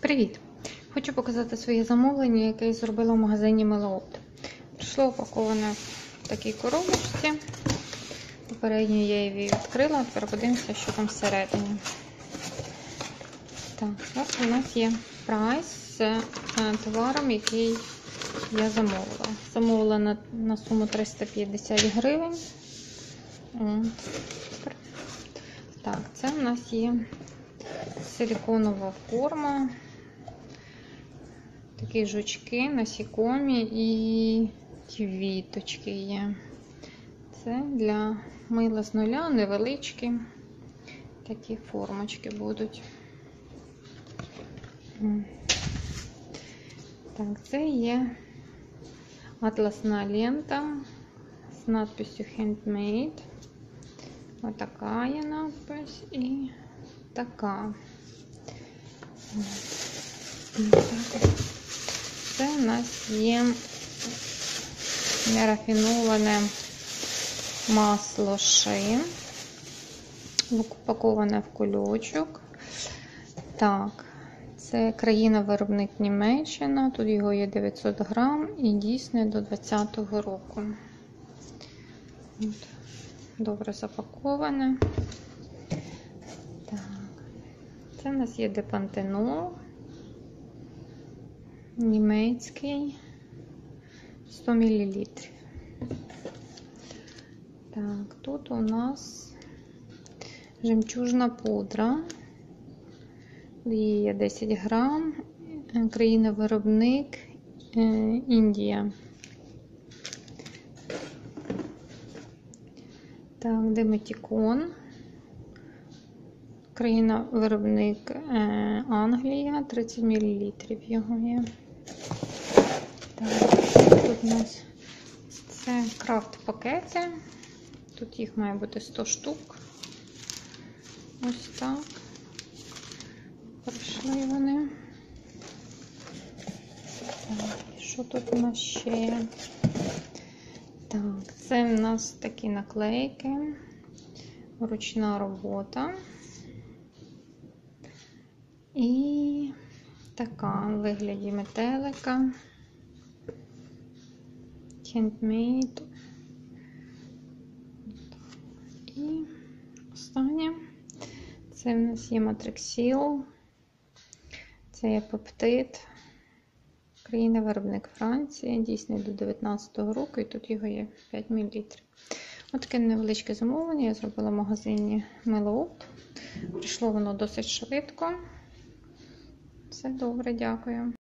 Привіт! Хочу показати своє замовлення, яке я зробила в магазині Мелоопт. Прийшло упаковане в такій коробочці. Попередньо я її відкрила, тепер подивимося, що там всередині. Так, ось у нас є прайс з товаром, який я замовила. Замовила на суму 350 гривень. Так, це у нас є силиконова форма, такі жучки, насікомі і квіточки є. Це для мила з нуля, невеличкі такі формочки будуть. Так, це є атласна лента з надписью Handmade. Ось така є надпись і така. Це у нас є нерафіноване масло шин, упаковане в кульочок. Так, це країна-виробник Німеччина, тут його є 900 грам і дійсне до 2020 року. От. Добре запаковане. Так. Це у нас є депантенол німецький 100 мл. Так, тут у нас жемчужна пудра. Її є 10 грам. Країна-виробник Індія. Так, Деметікон. Країна-виробник Англія, 30 мл його є. Так, тут у нас це крафт-пакети. Тут їх має бути 100 штук. Ось так. Прийшли вони. Так, що тут у нас ще є? Так, це в нас такі наклейки. Ручна робота. І така в вигляді метелика. Handmade. І останнє. Це в нас є матриксіл. Це є пептид. Країна-виробник Франції. Дійсний до 2019 року. І тут його є 5 мл. Ось таке невеличке замовлення я зробила в магазині Мелоопт. Прийшло воно досить швидко. Все добре, дякую.